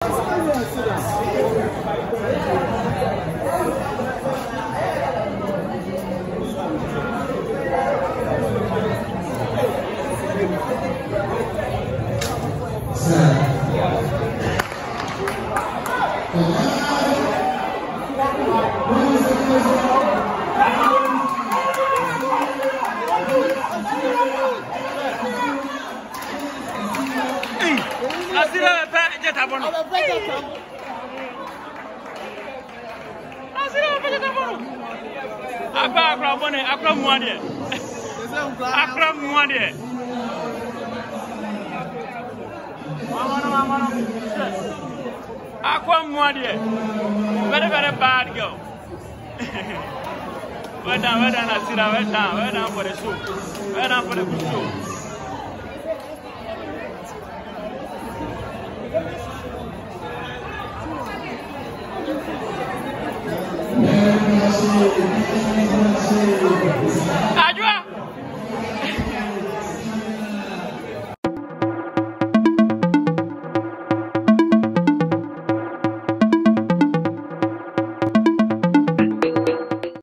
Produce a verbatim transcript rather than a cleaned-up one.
Very, very bad girl. Well done, well done, Asira, well done, well done for the show. Well done for the good show.